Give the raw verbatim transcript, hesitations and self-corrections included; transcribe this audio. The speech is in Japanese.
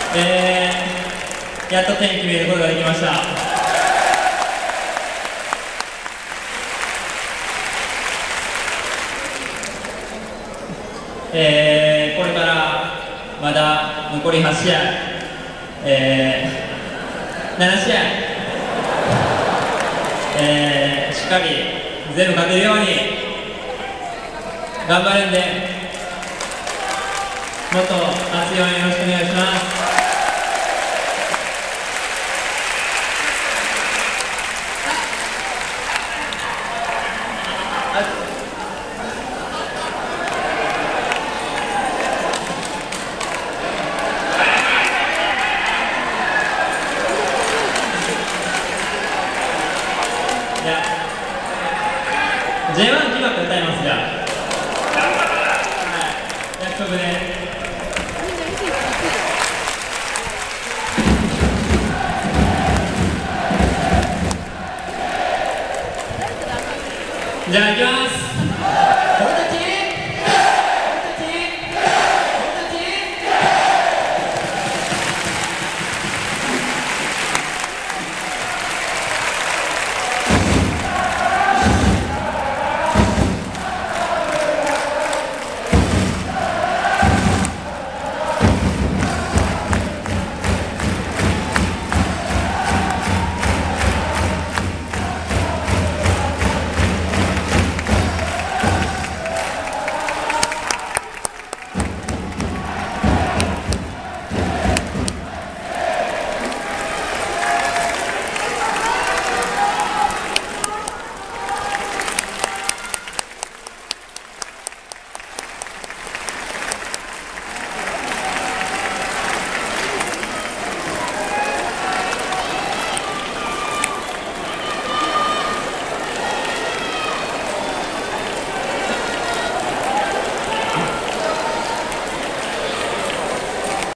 えー、やっと点決めることができました。えー、これからまだ残りはち試合、えー、なな試合、えー、しっかり全部勝てるように頑張るんで、もっと熱い応援よろしくお願いします。ジェイワン 決まって歌いますが、はい、約束で。じゃあ行きます。